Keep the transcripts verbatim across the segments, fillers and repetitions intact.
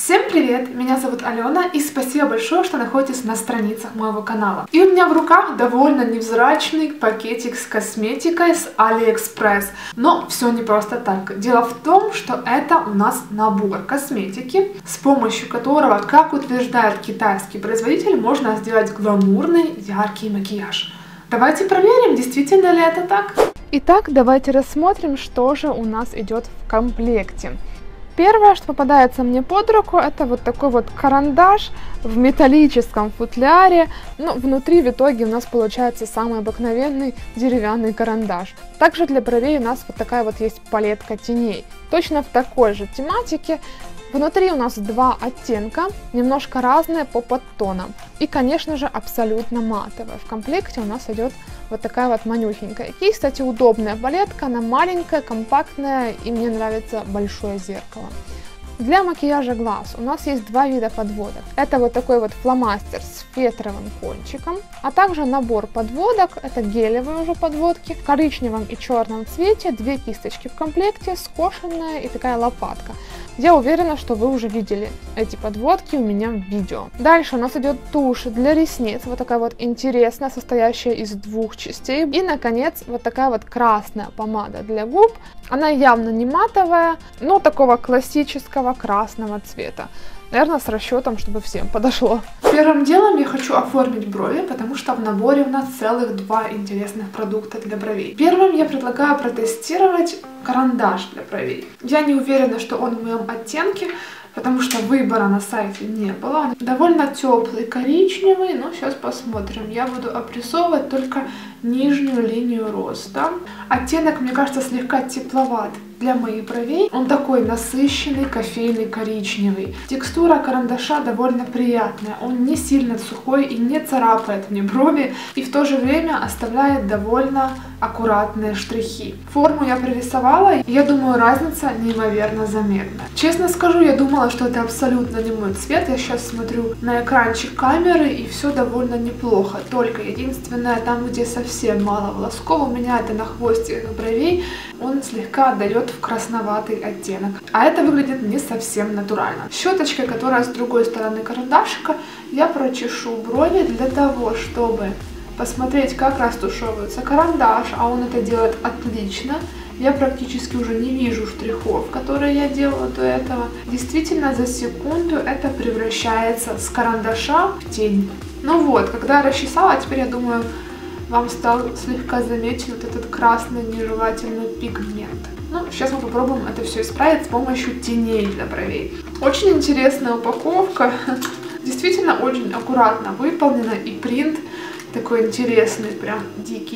Всем привет! Меня зовут Алена, и спасибо большое, что находитесь на страницах моего канала. И у меня в руках довольно невзрачный пакетик с косметикой с AliExpress. Но все не просто так. Дело в том, что это у нас набор косметики, с помощью которого, как утверждает китайский производитель, можно сделать гламурный, яркий макияж. Давайте проверим, действительно ли это так. Итак, давайте рассмотрим, что же у нас идет в комплекте. Первое, что попадается мне под руку, это вот такой вот карандаш в металлическом футляре. Ну, внутри в итоге у нас получается самый обыкновенный деревянный карандаш. Также для бровей у нас вот такая вот есть палетка теней. Точно в такой же тематике. Внутри у нас два оттенка, немножко разные по подтонам. И, конечно же, абсолютно матовая. В комплекте у нас идет вот такая вот манюсенькая кисть. Кстати, удобная палетка, она маленькая, компактная, и мне нравится большое зеркало. Для макияжа глаз у нас есть два вида подводок. Это вот такой вот фломастер с фетровым кончиком, а также набор подводок, это гелевые уже подводки, в коричневом и черном цвете, две кисточки в комплекте, скошенная и такая лопатка. Я уверена, что вы уже видели эти подводки у меня в видео. Дальше у нас идет тушь для ресниц, вот такая вот интересная, состоящая из двух частей. И, наконец, вот такая вот красная помада для губ. Она явно не матовая, но такого классического красного цвета. Наверное, с расчетом, чтобы всем подошло. Первым делом я хочу оформить брови, потому что в наборе у нас целых два интересных продукта для бровей. Первым я предлагаю протестировать карандаш для бровей. Я не уверена, что он в моем оттенке, потому что выбора на сайте не было. Он довольно теплый, коричневый, но сейчас посмотрим. Я буду обрисовывать только нижнюю линию роста. Оттенок, мне кажется, слегка тепловат для моих бровей. Он такой насыщенный, кофейный, коричневый. Текстура карандаша довольно приятная. Он не сильно сухой и не царапает мне брови, и в то же время оставляет довольно аккуратные штрихи. Форму я прорисовала, и я думаю, разница неимоверно заметна. Честно скажу, я думала, что это абсолютно не мой цвет. Я сейчас смотрю на экранчик камеры, и все довольно неплохо. Только единственное, там, где совсем мало волосков, у меня это на хвостиках бровей, он слегка отдает в красноватый оттенок. А это выглядит не совсем натурально. Щеточкой, которая с другой стороны карандашика, я прочешу брови для того, чтобы посмотреть, как растушевывается карандаш, а он это делает отлично. Я практически уже не вижу штрихов, которые я делала до этого. Действительно, за секунду это превращается с карандаша в тень. Ну вот, когда я расчесала, теперь я думаю, вам стал слегка заметен вот этот красный нежелательный пигмент. Ну, сейчас мы попробуем это все исправить с помощью теней для бровей. Очень интересная упаковка. Действительно очень аккуратно выполнена, и принт такой интересный, прям дикий.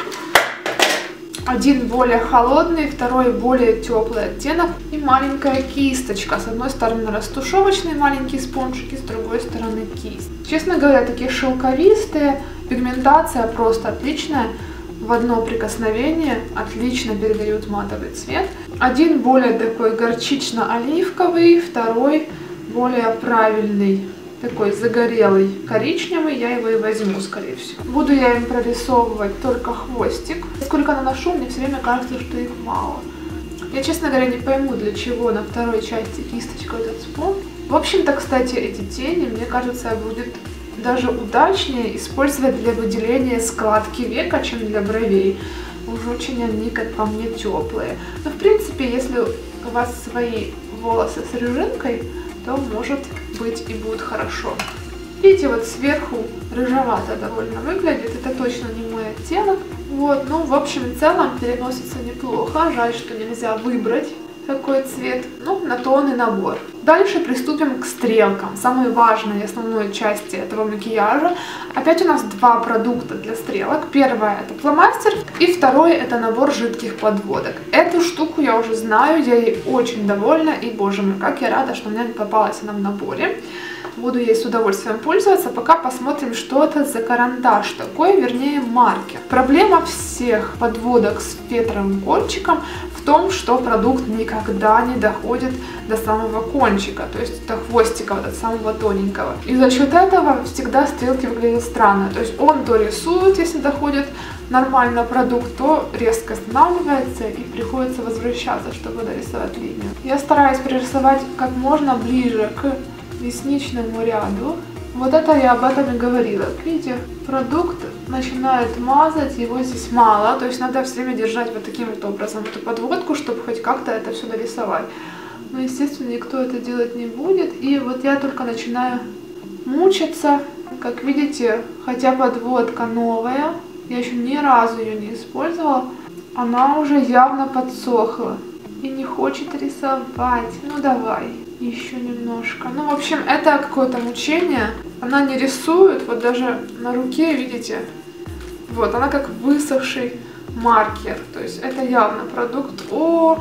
Один более холодный, второй более теплый оттенок и маленькая кисточка. С одной стороны растушевочные маленькие спонжики, с другой стороны кисть. Честно говоря, такие шелковистые, пигментация просто отличная. В одно прикосновение отлично передают матовый цвет. Один более такой горчично-оливковый, второй более правильный, такой загорелый коричневый, я его и возьму, скорее всего. Буду я им прорисовывать только хвостик. Сколько наношу, мне все время кажется, что их мало. Я, честно говоря, не пойму, для чего на второй части кисточка этот спон. В общем-то, кстати, эти тени, мне кажется, будет даже удачнее использовать для выделения складки века, чем для бровей. Уж очень они, как по мне, теплые. Но, в принципе, если у вас свои волосы с рыжинкой, то, может быть, и будет хорошо. Видите, вот сверху рыжевато довольно выглядит. Это точно не мой оттенок. Вот, ну, в общем и целом переносится неплохо. Жаль, что нельзя выбрать такой цвет. Ну, на то он и набор. Дальше приступим к стрелкам, самой важной и основной части этого макияжа. Опять у нас два продукта для стрелок. Первое это фломастер, и второе это набор жидких подводок. Эту штуку я уже знаю, я ей очень довольна, и боже мой, как я рада, что у меня не попалась она в наборе. Буду ей с удовольствием пользоваться, пока посмотрим, что это за карандаш такой, вернее маркер. Проблема всех подводок с фетровым кончиком в том, что продукт никогда не доходит до самого кончика, то есть до хвостика, вот, до самого тоненького. И за счет этого всегда стрелки выглядят странно. То есть он то рисует, если доходит нормально продукт, то резко останавливается и приходится возвращаться, чтобы дорисовать линию. Я стараюсь пририсовать как можно ближе к ресничному ряду. Вот это я об этом и говорила. Видите, продукт начинает мазать, его здесь мало, то есть надо все время держать вот таким вот образом эту подводку, чтобы хоть как-то это все дорисовать. Но, естественно, никто это делать не будет, и вот я только начинаю мучиться. Как видите, хотя подводка новая, я еще ни разу ее не использовала, она уже явно подсохла и не хочет рисовать. Ну давай, еще немножко. Ну, в общем, это какое-то мучение. Она не рисует, вот даже на руке, видите, вот, она как высохший маркер. То есть это явно продукт. О,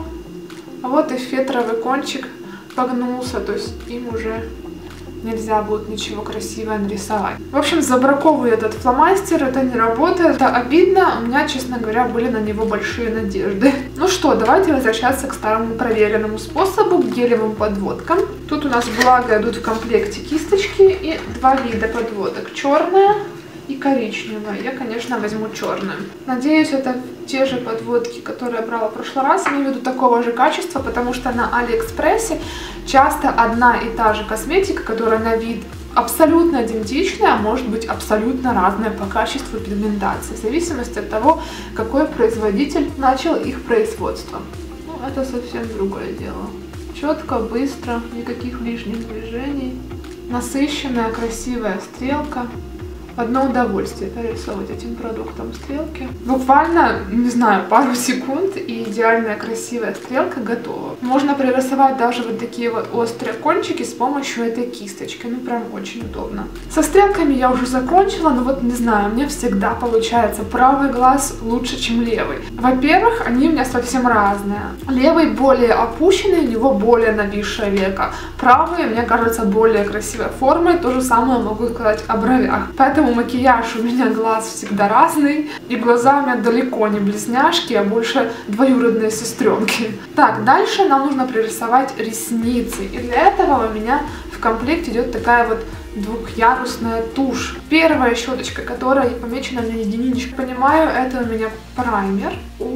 а вот и фетровый кончик погнулся, то есть им уже нельзя будет ничего красивого нарисовать. В общем, забраковываю этот фломастер, это не работает, это обидно, у меня, честно говоря, были на него большие надежды. Ну что, давайте возвращаться к старому проверенному способу, к гелевым подводкам. Тут у нас, благо, идут в комплекте кисточки и два вида подводок, черная и коричневая. Я, конечно, возьму черную. Надеюсь, это те же подводки, которые я брала в прошлый раз, имею в виду такого же качества, потому что на Алиэкспрессе часто одна и та же косметика, которая на вид абсолютно идентичная, может быть абсолютно разная по качеству пигментации, в зависимости от того, какой производитель начал их производство. Ну, это совсем другое дело. Четко, быстро, никаких лишних движений, насыщенная, красивая стрелка. Одно удовольствие рисовать этим продуктом стрелки. Буквально, не знаю, пару секунд, и идеальная красивая стрелка готова. Можно пририсовать даже вот такие вот острые кончики с помощью этой кисточки. Ну, прям очень удобно. Со стрелками я уже закончила, но вот не знаю, мне всегда получается правый глаз лучше, чем левый. Во-первых, они у меня совсем разные. Левый более опущенный, у него более нависшее веко. Правый, мне кажется, более красивой формой. То же самое могу сказать о бровях. Поэтому макияж у меня глаз всегда разный, и глаза у меня далеко не близняшки, а больше двоюродные сестренки. Так, дальше нам нужно пририсовать ресницы, и для этого у меня в комплекте идет такая вот двухъярусная тушь. Первая щеточка, которая помечена на единичку, понимаю, это у меня праймер.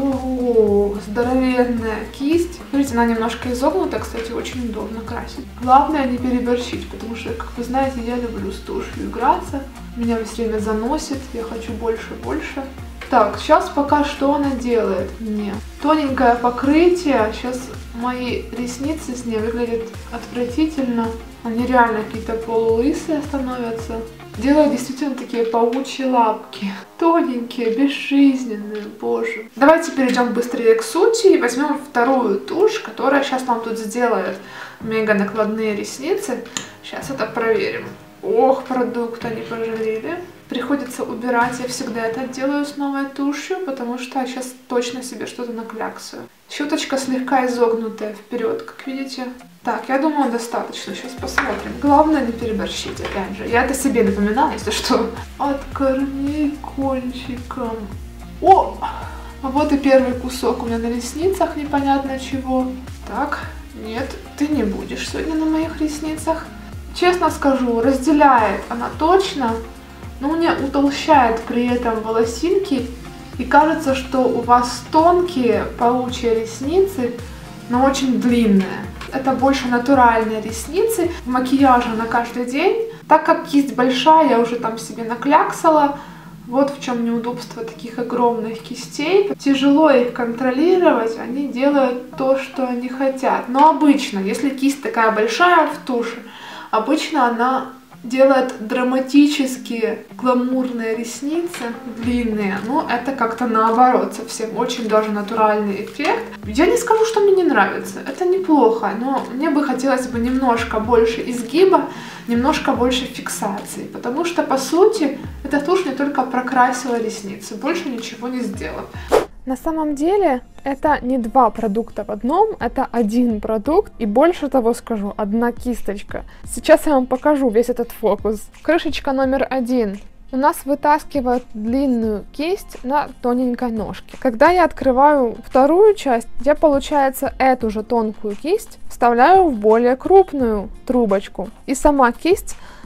Ого, здоровенная кисть. Смотрите, она немножко изогнута, кстати, очень удобно красить. Главное не переборщить, потому что, как вы знаете, я люблю с тушью играться. Меня все время заносит, я хочу больше-больше. Так, сейчас пока что она делает мне? Тоненькое покрытие. Сейчас мои ресницы с ней выглядят отвратительно. Они реально какие-то полулысые становятся. Делаю действительно такие паучьи лапки. Тоненькие, безжизненные, боже. Давайте перейдем быстрее к сути и возьмем вторую тушь, которая сейчас нам тут сделает мега накладные ресницы. Сейчас это проверим. Ох, продукта не пожалели. Приходится убирать, я всегда это делаю с новой тушью, потому что я сейчас точно себе что-то накляксаю. Щеточка слегка изогнутая вперед, как видите. Так, я думаю, достаточно. Сейчас посмотрим. Главное не переборщить, опять же. Я это себе напоминаю, если что. От корней кончиком. О! А вот и первый кусок у меня на ресницах, непонятно чего. Так, нет, ты не будешь сегодня на моих ресницах. Честно скажу, разделяет она точно, но мне утолщает при этом волосинки. И кажется, что у вас тонкие паучьи ресницы, но очень длинные. Это больше натуральные ресницы, макияжа на каждый день. Так как кисть большая, я уже там себе накляксала. Вот в чем неудобство таких огромных кистей. Тяжело их контролировать, они делают то, что они хотят. Но обычно, если кисть такая большая в туши, обычно она делает драматические гламурные ресницы, длинные. Но это как-то наоборот совсем. Очень даже натуральный эффект. Я не скажу, что мне не нравится. Это неплохо, но мне бы хотелось бы немножко больше изгиба, немножко больше фиксации. Потому что, по сути, эта тушь не только прокрасила ресницы, больше ничего не сделала. На самом деле, это не два продукта в одном, это один продукт, и больше того скажу, одна кисточка. Сейчас я вам покажу весь этот фокус. Крышечка номер один. У нас вытаскивает длинную кисть на тоненькой ножке. Когда я открываю вторую часть, я, получается, эту же тонкую кисть вставляю в более крупную трубочку. И сама кисть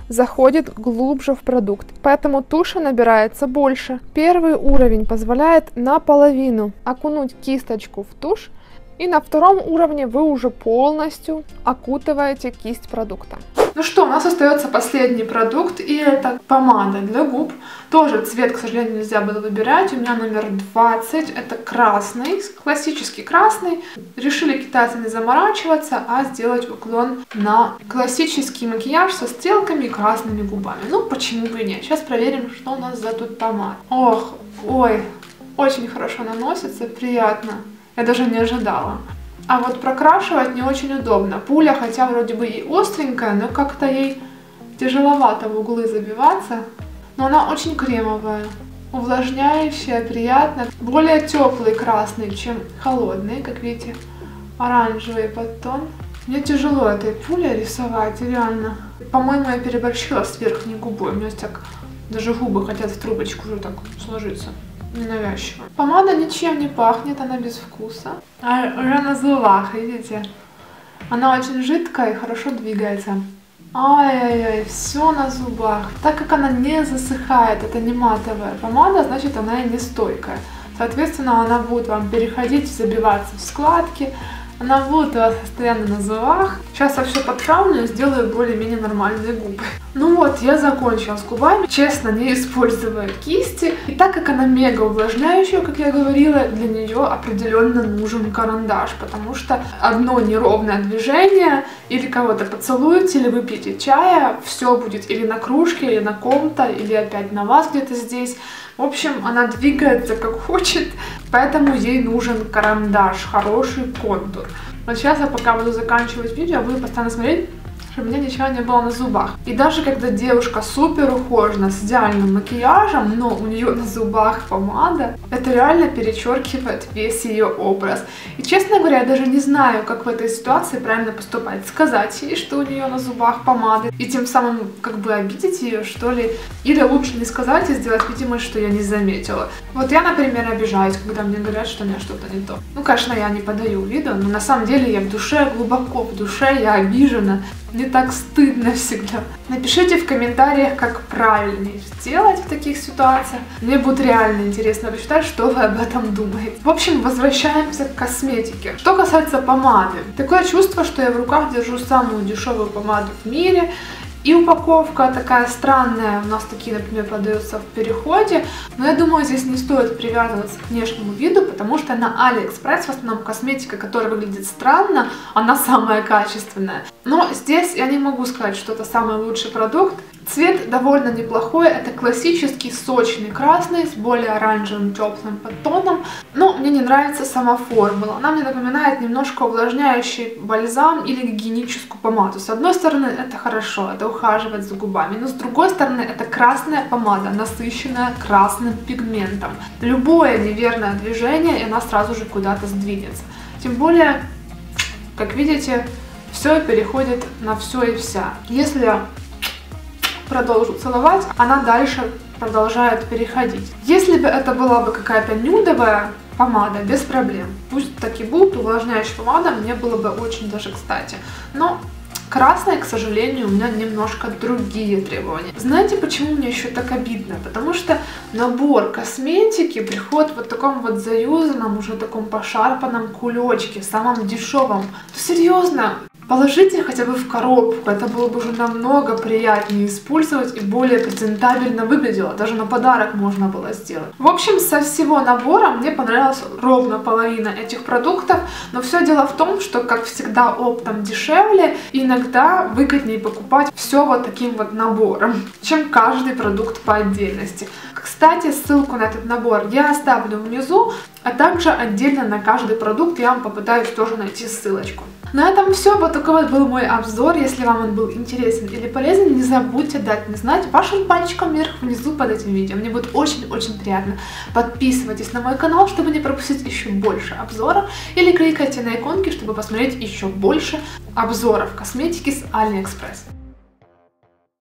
заходит глубже в продукт, поэтому туши набирается больше. Первый уровень позволяет наполовину окунуть кисточку в тушь, и на втором уровне вы уже полностью окутываете кисть продукта. Ну что, у нас остается последний продукт, и это помада для губ. Тоже цвет, к сожалению, нельзя было выбирать. У меня номер двадцать, это красный, классический красный. Решили китайцы не заморачиваться, а сделать уклон на классический макияж со стрелками и красными губами. Ну, почему бы и нет. Сейчас проверим, что у нас за тут помада. Ох, ой, очень хорошо наносится, приятно. Я даже не ожидала. А вот прокрашивать не очень удобно. Пуля, хотя вроде бы и остренькая, но как-то ей тяжеловато в углы забиваться. Но она очень кремовая, увлажняющая, приятная. Более теплый красный, чем холодный, как видите, оранжевый подтон. Мне тяжело этой пулей рисовать, реально. По-моему, я переборщила с верхней губой. У меня так даже губы хотят в трубочку уже так сложиться. Ненавязчиво. Помада ничем не пахнет, она без вкуса. А уже на зубах, видите? Она очень жидкая и хорошо двигается. Ай-яй-яй, все на зубах. Так как она не засыхает, это не матовая помада, значит она и не стойкая. Соответственно, она будет вам переходить, забиваться в складки. Она будет у вас постоянно на зубах. Сейчас я все подправлю и сделаю более-менее нормальные губы. Ну вот, я закончила с губами, честно, не используя кисти. И так как она мега увлажняющая, как я говорила, для нее определенно нужен карандаш. Потому что одно неровное движение, или кого-то поцелуете, или выпьете чая, все будет или на кружке, или на ком-то, или опять на вас где-то здесь. В общем, она двигается как хочет, поэтому ей нужен карандаш, хороший контур. Вот сейчас я пока буду заканчивать видео, буду постоянно смотреть, чтобы у меня ничего не было на зубах. И даже когда девушка супер ухожена, с идеальным макияжем, но у нее на зубах помада, это реально перечеркивает весь ее образ. И честно говоря, я даже не знаю, как в этой ситуации правильно поступать. Сказать ей, что у нее на зубах помада, и тем самым как бы обидеть ее, что ли. Или лучше не сказать и сделать видимость, что я не заметила. Вот я, например, обижаюсь, когда мне говорят, что у меня что-то не то. Ну, конечно, я не подаю виду, но на самом деле я в душе, глубоко в душе, я обижена. Мне так стыдно всегда. Напишите в комментариях, как правильнее сделать в таких ситуациях. Мне будет реально интересно почитать, что вы об этом думаете. В общем, возвращаемся к косметике. Что касается помады. Такое чувство, что я в руках держу самую дешевую помаду в мире. И упаковка такая странная, у нас такие, например, продаются в Переходе, но я думаю, здесь не стоит привязываться к внешнему виду, потому что на Алиэкспресс в основном косметика, которая выглядит странно, она самая качественная. Но здесь я не могу сказать, что это самый лучший продукт. Цвет довольно неплохой, это классический сочный красный с более оранжевым теплым подтоном, но мне не нравится сама формула. Она мне напоминает немножко увлажняющий бальзам или гигиеническую помаду. С одной стороны, это хорошо, это ухаживать за губами, но с другой стороны, это красная помада, насыщенная красным пигментом. Любое неверное движение, и она сразу же куда-то сдвинется. Тем более, как видите, все переходит на все и вся. Если я продолжу целовать, она дальше продолжает переходить. Если бы это была бы какая-то нюдовая помада, без проблем. Пусть так и будет, увлажняющая помада мне было бы очень даже кстати. Но красная, к сожалению, у меня немножко другие требования. Знаете, почему мне еще так обидно? Потому что набор косметики приходит в вот таком вот заюзанном, уже таком пошарпанном кулечке, самом дешевом. Ну, серьезно, положите хотя бы в коробку, это было бы уже намного приятнее использовать и более презентабельно выглядело. Даже на подарок можно было сделать. В общем, со всего набора мне понравилась ровно половина этих продуктов, но все дело в том, что, как всегда, оптом дешевле, и иногда выгоднее покупать все вот таким вот набором, чем каждый продукт по отдельности. Кстати, ссылку на этот набор я оставлю внизу, а также отдельно на каждый продукт я вам попытаюсь тоже найти ссылочку. На этом все. Вот такой вот был мой обзор. Если вам он был интересен или полезен, не забудьте дать мне знать вашим пальчиком вверх внизу под этим видео. Мне будет очень-очень приятно. Подписывайтесь на мой канал, чтобы не пропустить еще больше обзоров, или кликайте на иконки, чтобы посмотреть еще больше обзоров косметики с Алиэкспресс.